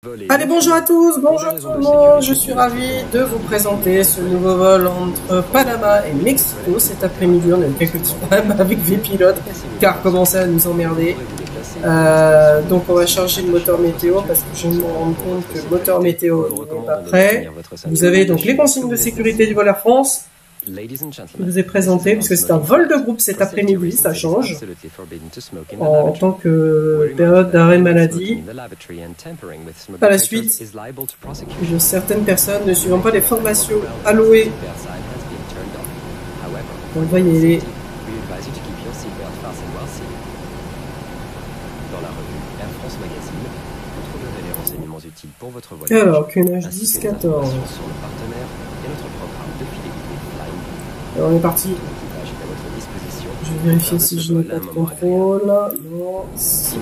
Allez, bonjour à tous, bonjour tout le monde, je suis ravi de vous présenter ce nouveau vol entre Panama et Mexico. Cet après-midi, on a eu quelques petits problèmes avec V-Pilote car commençait à nous emmerder. Donc on va changer de moteur météo parce que je me rends compte que le moteur météo n'est pas prêt. Vous avez donc les consignes de sécurité du vol Air France. Je vous ai présenté, puisque c'est un vol de groupe cet après-midi, ça change, en tant que période d'arrêt maladie. Par la suite, certaines personnes ne suivant pas les formations allouées, on va y aller. Alors, QNH 10-14. Alors, on est parti. Je vais vérifier si je n'ai pas de contrôle. Non. Si.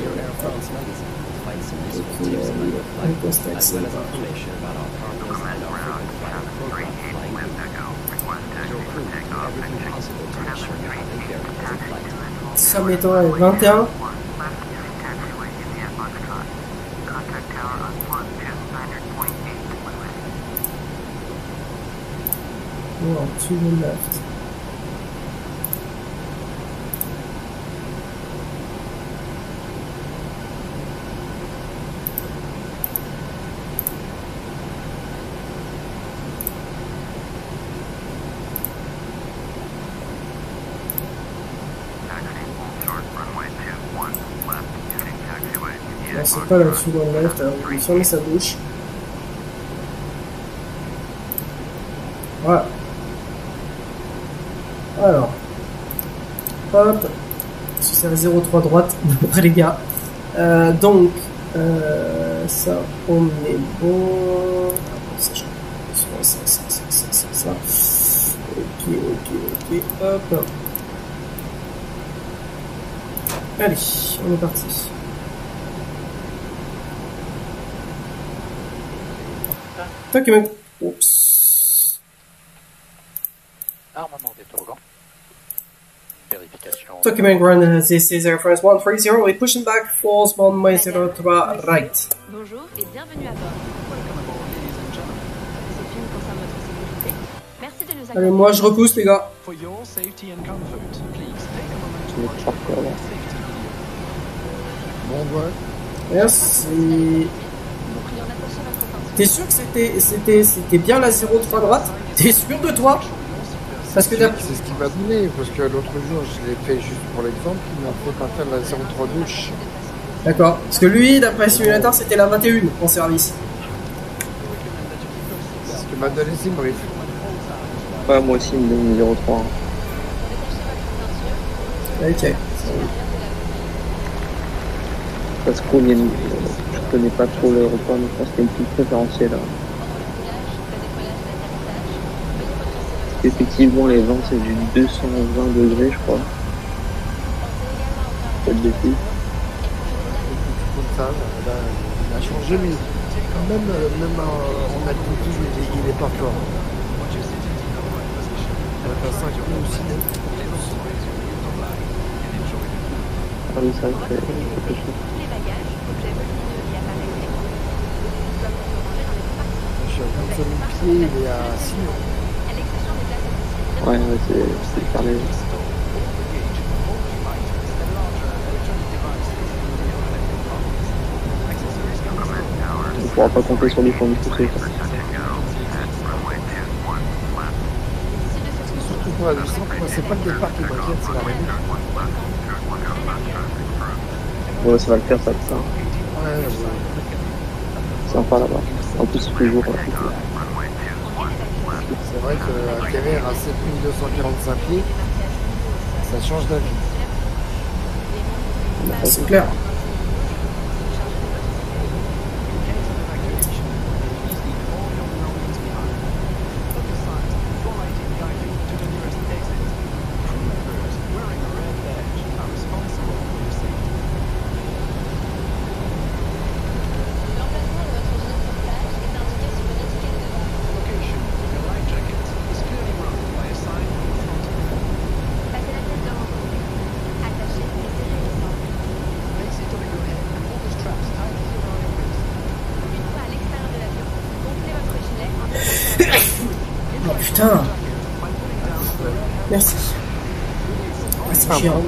Ça m'étonne, 21. Wow, to the left. C'est pas là-dessus dans le left, alors je vais fermer sa bouche. Voilà. Alors. Hop. C'est à 0,3 droite, après les gars. Donc, ça, on est bon. Ça. Ok. Hop. Allez, on est parti. Document. Oups. Armement des toboggans. Vérification. Document run, this is Air France 130, we're pushing back, false 1.03 right. Bonjour et bienvenue à bord. C'est une concerne votre sécurité. Merci de nous accueillir. Allez, moi je repousse les gars. Bon vol. Merci. T'es sûr que c'était bien la 0,3 droite? T'es sûr de toi? Parce que c'est ce qu'il m'a donné, parce que l'autre jour je l'ai fait juste pour l'exemple, il m'a fait partir de la 0,3 gauche. D'accord, parce que lui, d'après le simulateur, c'était la 21 en service. C'est ce que m'a donné Simbrief. Ouais, moi aussi, il me donne 0,3. Ok. Parce que je connais pas trop l'aéroport, mais je pense qu'il y a une petite préférentielle. Effectivement, les vents, c'est du 220 degrés, je crois. Pas de bêtises. Comme ça, là, il a changé, mais même en altitude, il est pas fort. Il a pas 5 aussi. Ah oui, ça, c'est quelque chose. Je suis à 25 000 pieds, il est à 6 000. Ouais, c'est pareil. On pourra pas compter sur les fonds du côté. Surtout pour la descente, moi c'est pas le départ qui m'inquiète, c'est l'arrivée. Ouais, ça va le faire, ça, putain. Ouais. C'est sympa là-bas. En plus, c'est toujours. C'est vrai qu'atterrir à 7245 pieds, ça change d'avis. C'est clair. putain. Merci. Ah, c'est chiant.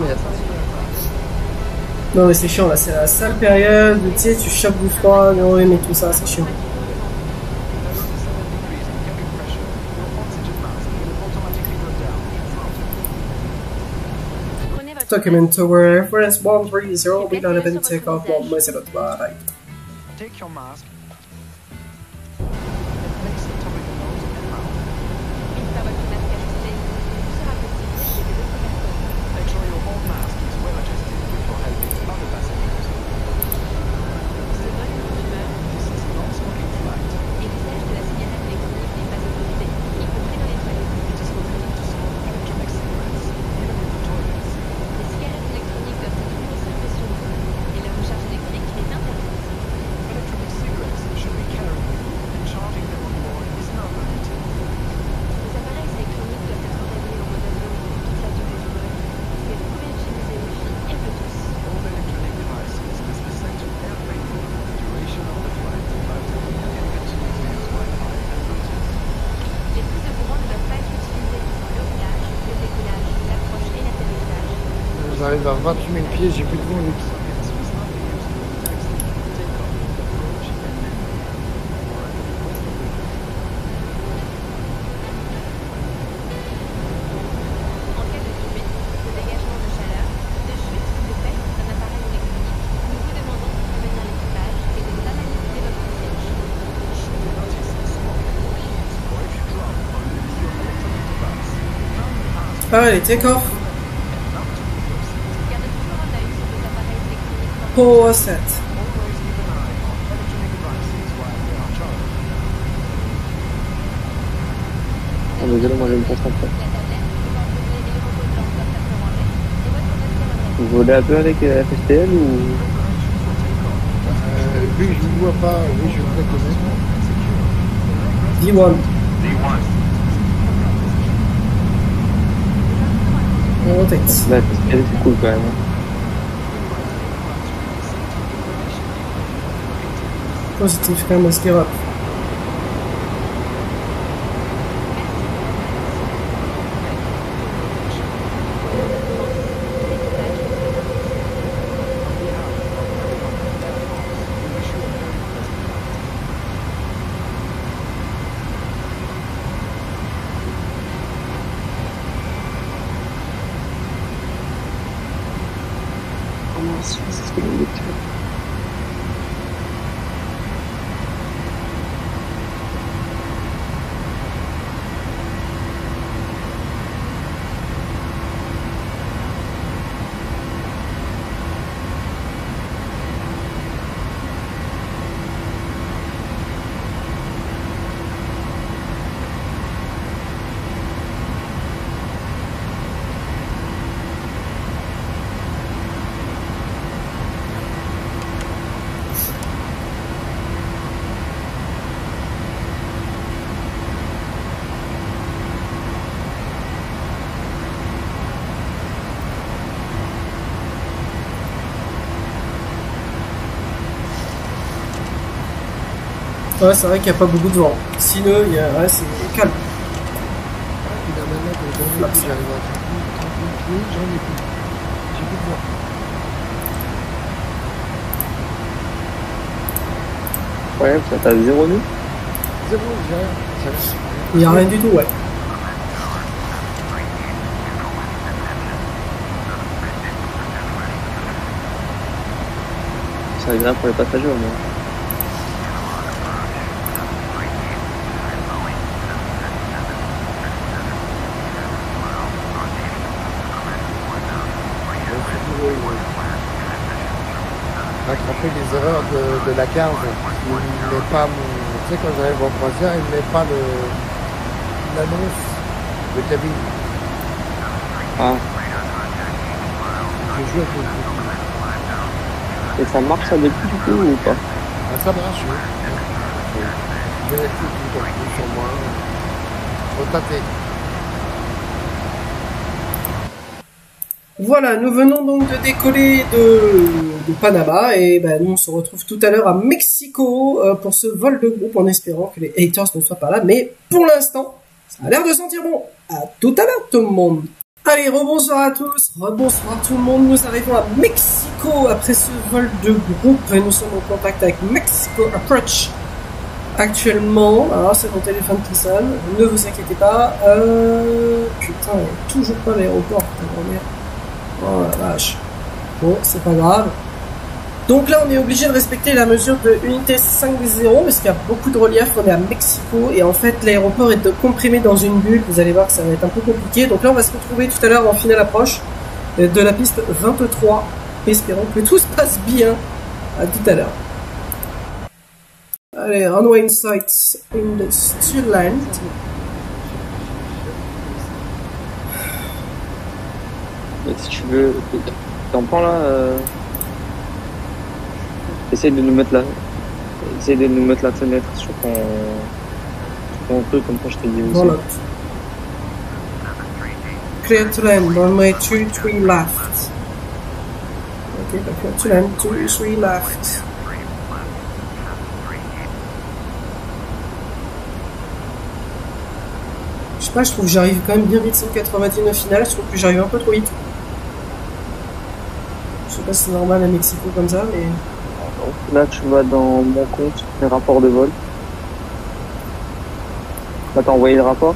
Non mais c'est chiant là, c'est la sale période, tu sais, tu chopes du froid, non mais tout ça, c'est chiant. Document Tower, reference 130, be not even take off 1 right. Take your mask. Make sure your whole mask is well adjusted before helping other passengers. This is a non-smoking flight. It is forbidden to smoke electronic cigarettes, even in the toilets. Electronic cigarettes should be carried with you, and charging them on board is not permitted. All electronic devices must be set to airplane mode for the duration of the flight, after which you can continue to use Wi-Fi and Bluetooth. J'arrive à 28 000 pieds, j'ai plus de vent, Luc. Ah, les take-off. Power set. Oh, désolé, moi je vais me concentrer. Vous volez un peu avec FSTL ou... Vu que je ne vois pas, oui, je vais peut-être D1. On rotate. Là, FSTL c'est cool quand même. Positif quand même, masqué rap. Ouais, c'est vrai qu'il n'y a pas beaucoup de vent. Sinon, il y a... ouais, c'est calme. j'arrive à 30 000 pieds, j'en ai plus. J'ai plus de vent. Ouais, ça t'as 0 nœud. 0, j'ai rien. Il n'y a rien du tout, ouais. C'est agréable pour les passagers au moins. Rattraper les erreurs de la carte. Il met pas mon... Tu sais, quand j'arrive en croisière, il met pas l'annonce de cabine. Ah. Je joue avec Et ça marche ça depuis du coup ou pas? Ah, ça marche, oui. Je vais tout sur moi. Retaper. Voilà, nous venons donc de décoller de Panama et ben, nous on se retrouve tout à l'heure à Mexico pour ce vol de groupe en espérant que les haters ne soient pas là. Mais pour l'instant, Ça a l'air de sentir bon. À tout à l'heure tout le monde. Allez, rebonsoir à tous, rebonsoir tout le monde. Nous arrivons à Mexico après ce vol de groupe et nous sommes en contact avec Mexico Approach. Actuellement, alors c'est mon téléphone qui sonne, ne vous inquiétez pas. Putain, il n'y a toujours pas l'aéroport. Oh la vache. Bon, c'est pas grave. Donc là, on est obligé de respecter la mesure de unité 5.0 parce qu'il y a beaucoup de relief. On est à Mexico et en fait, l'aéroport est comprimé dans une bulle. Vous allez voir que ça va être un peu compliqué. Donc là, on va se retrouver tout à l'heure en finale approche de la piste 23. Espérons que tout se passe bien. À tout à l'heure. Allez, runway in sight in the still land. Et si tu veux, t'en prends là. Essaye de nous mettre la fenêtre sur ton truc, comme ça je te dis aussi. Voilà. Clear to land, runway 23 left. Ok, clear to land, 23 left. Je sais pas, je trouve que j'arrive quand même bien vite 199 finale, je trouve que j'arrive un peu trop vite. Je sais pas si c'est normal à Mexico comme ça, mais... Là tu vas dans mon compte, les rapports de vol. Là t'as envoyé le rapport.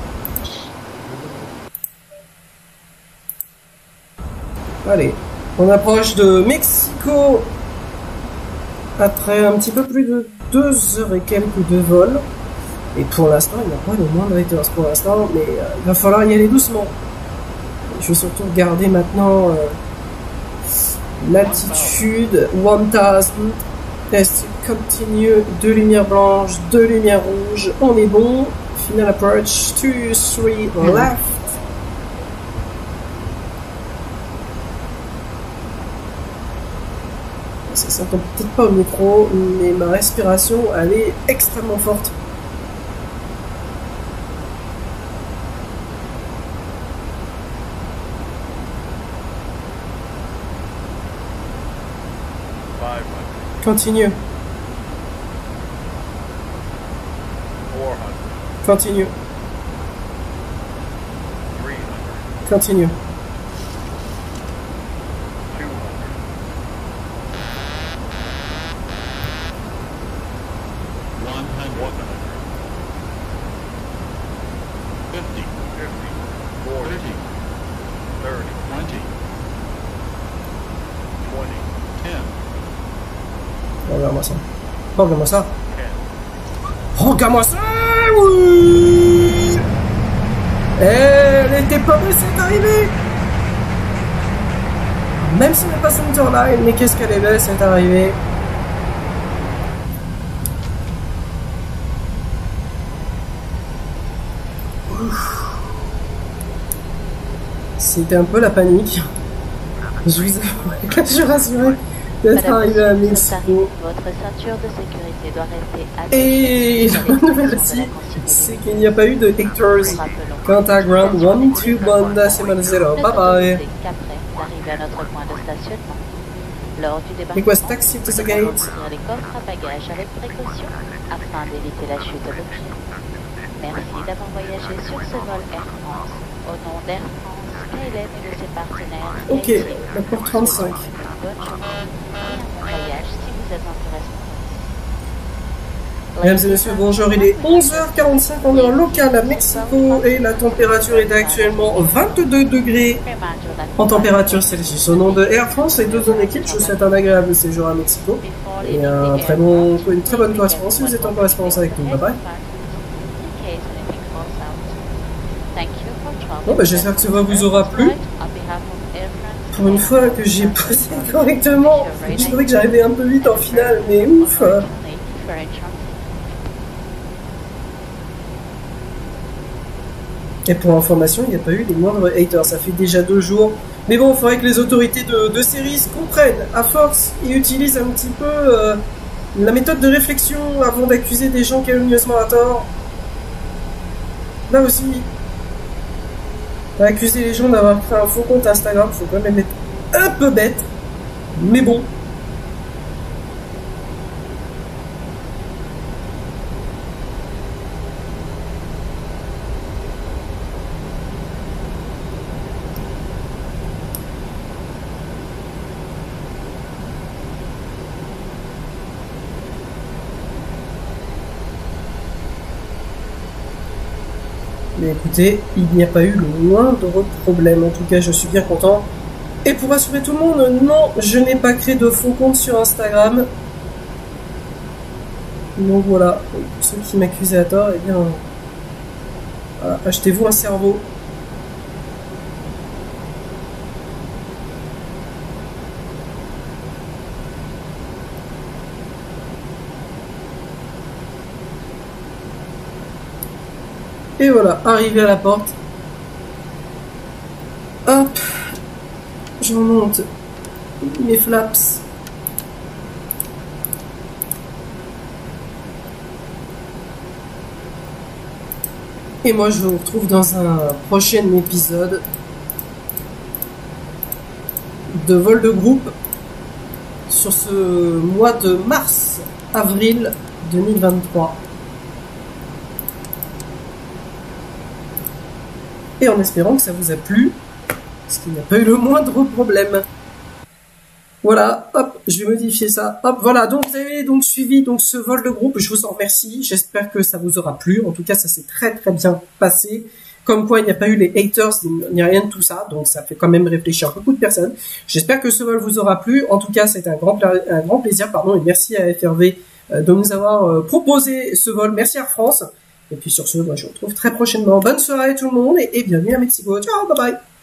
Allez, on approche de Mexico après un petit peu plus de 2 heures et quelques de vol. Et pour l'instant, il n'y a pas le moindre haters pour l'instant, mais il va falloir y aller doucement. Je vais surtout regarder maintenant l'altitude 1000. Test continue, 2 lumières blanches, 2 lumières rouges, on est bon. Final approach, 2, 3 left. Ça s'entend peut-être pas au micro, mais ma respiration, elle est extrêmement forte. Continue. 400, Continue. 300, Continue. 200, Regarde-moi ça. Regarde-moi ça. Regarde-moi ça. Oui. Elle était pas mais c'est arrivé. Même si on n'est pas centerline, mais qu'est-ce qu'elle est belle, c'est arrivé. C'était un peu la panique. Je vous suis rassuré d'être arrivé à Mexico. Votre ceinture de sécurité doit rester attachée. Et la bonne nouvelle aussi, c'est qu'il n'y a pas eu de haters. Contact ground 121.0. Bye bye. Qu'après d'arriver à notre point de stationnement. Lors du débarquement, Request taxi to the gate. ouvrir les coffres à bagages avec précaution afin d'éviter la chute de l'objet. Merci d'avoir voyagé sur ce vol Air France. Au nom d'Air France, KLM et de ses partenaires. Ok, la porte 35. Bonne journée et un bon voyage si vous êtes intéressé. Mesdames et messieurs, bonjour, il est 11h45 en heure locale à Mexico et la température est actuellement 22 degrés en température Celsius. Au nom de Air France et 2 zones équipes, je vous souhaite un agréable séjour à Mexico et une très bonne correspondance si vous êtes en correspondance avec nous. Bye bye. Bon, bah, j'espère que ça vous aura plu. Pour une fois que j'ai posé correctement, je trouvais que j'arrivais un peu vite en finale, mais ouf. Et pour information, il n'y a pas eu les moindres haters, ça fait déjà 2 jours. Mais bon, il faudrait que les autorités de séries comprennent à force et utilisent un petit peu la méthode de réflexion avant d'accuser des gens calomnieusement à tort. Là aussi, accuser les gens d'avoir créé un faux compte Instagram, faut quand même être un peu bête. Mais bon. Mais écoutez, il n'y a pas eu le moindre problème. En tout cas, je suis bien content. Et pour rassurer tout le monde, non, je n'ai pas créé de faux compte sur Instagram. Donc voilà, pour ceux qui m'accusaient à tort, eh bien, voilà, achetez-vous un cerveau. Et voilà, arrivé à la porte. Hop, j'en monte mes flaps. Et moi, je vous retrouve dans un prochain épisode de vol de groupe sur ce mois de mars-avril 2023. Et en espérant que ça vous a plu, parce qu'il n'y a pas eu le moindre problème. Voilà, hop, je vais modifier ça. Hop, voilà, donc vous avez donc suivi donc ce vol de groupe, je vous en remercie. J'espère que ça vous aura plu. En tout cas, ça s'est très très bien passé. Comme quoi, il n'y a pas eu les haters, il n'y a rien de tout ça. Donc ça fait quand même réfléchir beaucoup de personnes. J'espère que ce vol vous aura plu. En tout cas, c'est un grand plaisir, et merci à FRV de nous avoir proposé ce vol. Merci Air France. Et puis sur ce, moi je vous retrouve très prochainement. Bonne soirée tout le monde et bienvenue à Mexico. Ciao, bye bye.